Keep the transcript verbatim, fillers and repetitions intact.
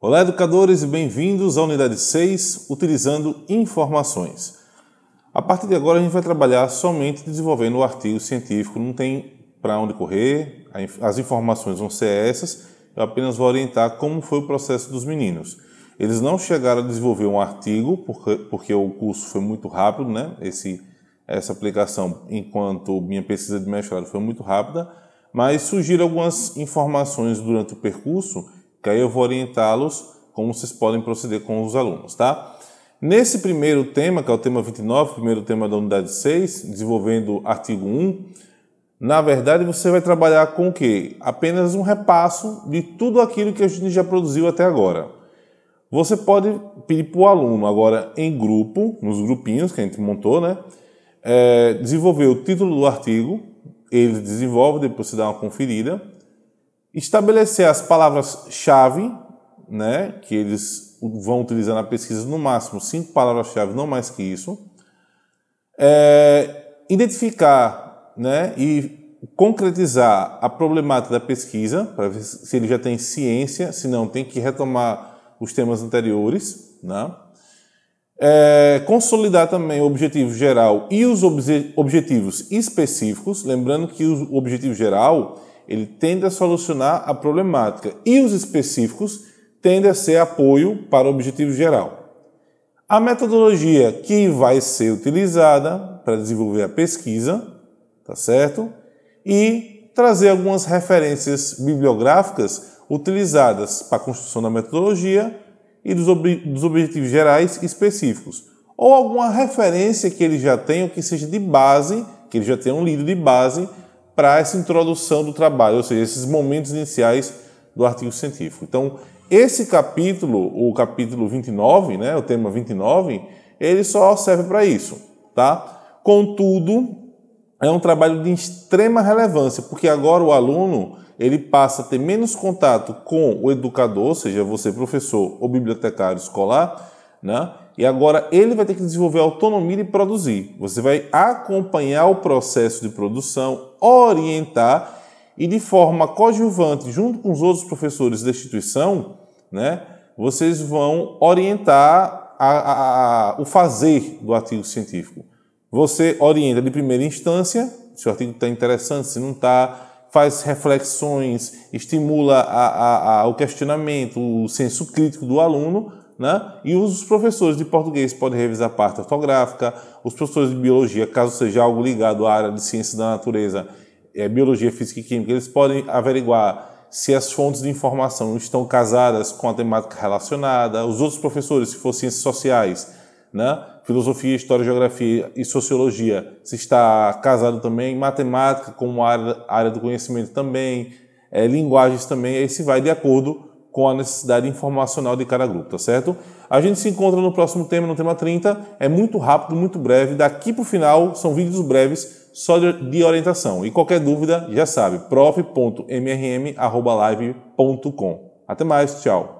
Olá, educadores, e bem-vindos à unidade seis, utilizando informações. A partir de agora, a gente vai trabalhar somente desenvolvendo o artigo científico, não tem para onde correr, as informações vão ser essas, eu apenas vou orientar como foi o processo dos meninos. Eles não chegaram a desenvolver um artigo, porque, porque o curso foi muito rápido, né? Esse, essa aplicação, enquanto minha pesquisa de mestrado foi muito rápida, mas surgiram algumas informações durante o percurso, que aí eu vou orientá-los como vocês podem proceder com os alunos, tá? Nesse primeiro tema, que é o tema vinte e nove, primeiro tema da unidade seis, desenvolvendo artigo um, na verdade você vai trabalhar com o quê? Apenas um repasso de tudo aquilo que a gente já produziu até agora. Você pode pedir para o aluno, agora em grupo, nos grupinhos que a gente montou, né? É, desenvolver o título do artigo, ele desenvolve, depois você dá uma conferida. Estabelecer as palavras-chave, né, que eles vão utilizar na pesquisa, no máximo cinco palavras-chave, não mais que isso. É, identificar, né, e concretizar a problemática da pesquisa, para ver se ele já tem ciência, se não, tem que retomar os temas anteriores. Né? É, consolidar também o objetivo geral e os obje objetivos específicos, lembrando que o objetivo geral ele tende a solucionar a problemática e os específicos tendem a ser apoio para o objetivo geral. A metodologia que vai ser utilizada para desenvolver a pesquisa, tá certo? E trazer algumas referências bibliográficas utilizadas para a construção da metodologia e dos, ob dos objetivos gerais específicos. Ou alguma referência que eles já tenham que seja de base, que eles já tenham lido de base, para essa introdução do trabalho, ou seja, esses momentos iniciais do artigo científico. Então, esse capítulo, o capítulo vinte e nove, né, o tema vinte e nove, ele só serve para isso, tá? Contudo, é um trabalho de extrema relevância, porque agora o aluno ele passa a ter menos contato com o educador, seja você professor ou bibliotecário escolar, né? E agora ele vai ter que desenvolver autonomia de produzir. Você vai acompanhar o processo de produção, orientar e de forma coadjuvante, junto com os outros professores da instituição, né, vocês vão orientar a, a, a, o fazer do artigo científico. Você orienta de primeira instância, se o artigo está interessante, se não está, faz reflexões, estimula a, a, a, o questionamento, o senso crítico do aluno, né? E os professores de português podem revisar a parte ortográfica, os professores de biologia, caso seja algo ligado à área de ciências da natureza, é, biologia, física e química, eles podem averiguar se as fontes de informação estão casadas com a temática relacionada. Os outros professores, se for ciências sociais, né? Filosofia, história, geografia e sociologia, se está casado também, matemática como área, área do conhecimento também, é, linguagens também, aí se vai de acordo com a necessidade informacional de cada grupo, tá certo? A gente se encontra no próximo tema, no tema trinta, é muito rápido, muito breve, daqui para o final são vídeos breves só de orientação. E qualquer dúvida, já sabe, prof ponto m r m arroba live ponto com. Até mais, tchau!